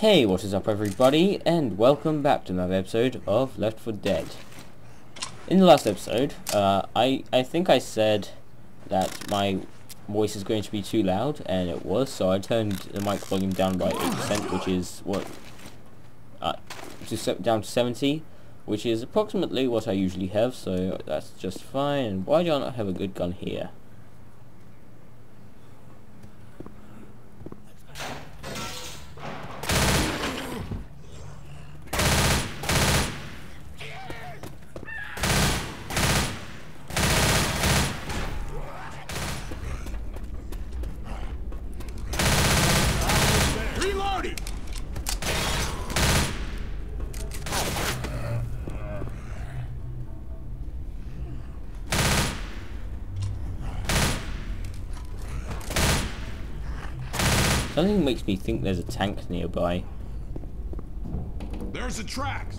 Hey, what is up everybody, and welcome back to another episode of Left4Dead. In the last episode, I think I said that my voice is going to be too loud, and it was, so I turned the mic volume down by 8%, which is what, down to 70, which is approximately what I usually have, so that's just fine. And why do I not have a good gun here? Something makes me think there's a tank nearby. There's the tracks.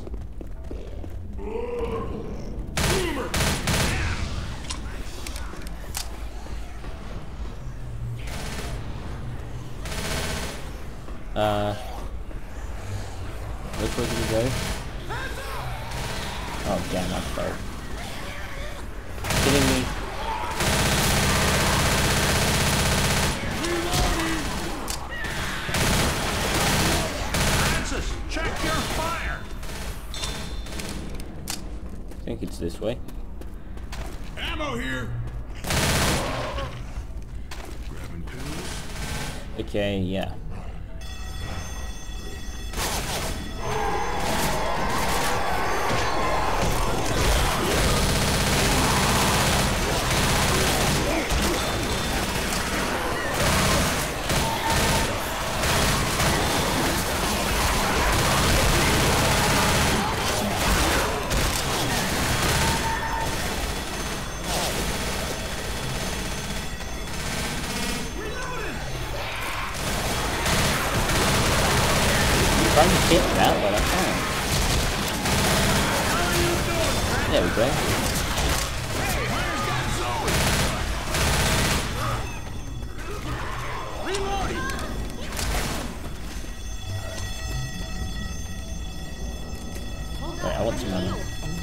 Which way did we go? Oh damn, I fell. Kidding me? Check your fire. I think it's this way. Ammo here. Grabbing pills. Okay, yeah. Trying to hit that, but I can't. There we go. Wait, I want some money.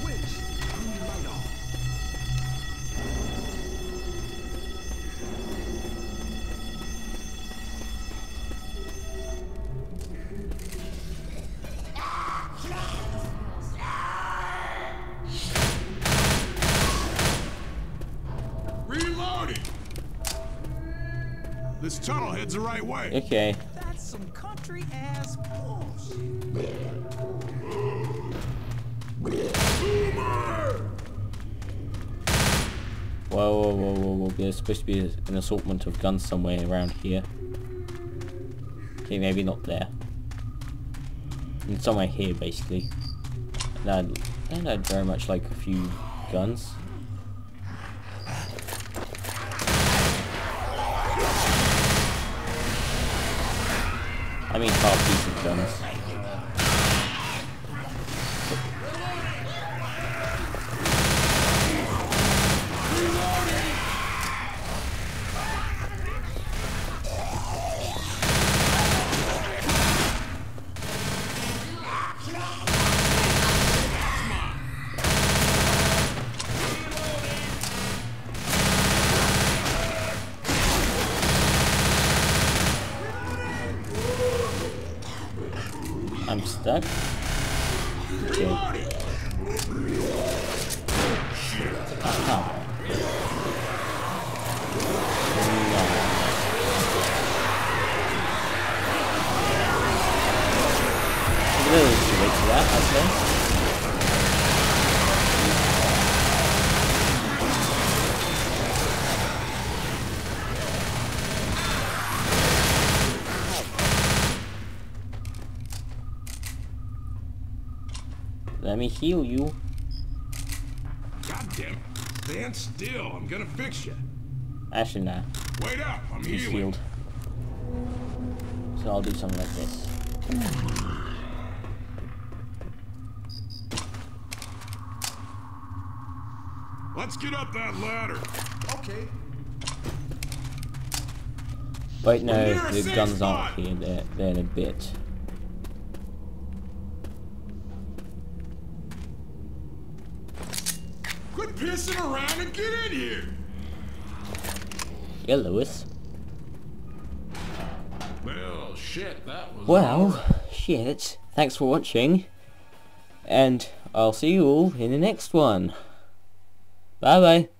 This tunnel heads the right way. Okay. That's some country ass bullshit. Whoa. There's supposed to be an assortment of guns somewhere around here. Okay, maybe not there. And somewhere here, basically. And I'd very much like a few guns. I mean half-decent guns. I'm stuck. Okay. Oh. No. Really too late for that, okay. Let me heal you. God damn it. Stand still. I'm gonna fix you. Actually, nah. Wait up. I'm He's healing. healed. So I'll do something like this. Let's get up that ladder. Okay. Wait, no, the guns aren't here. They're in a bit. pissing around and get in here! Yeah, Lewis. Well, shit, that was Well, hard. shit. Thanks for watching. And I'll see you all in the next one. Bye bye.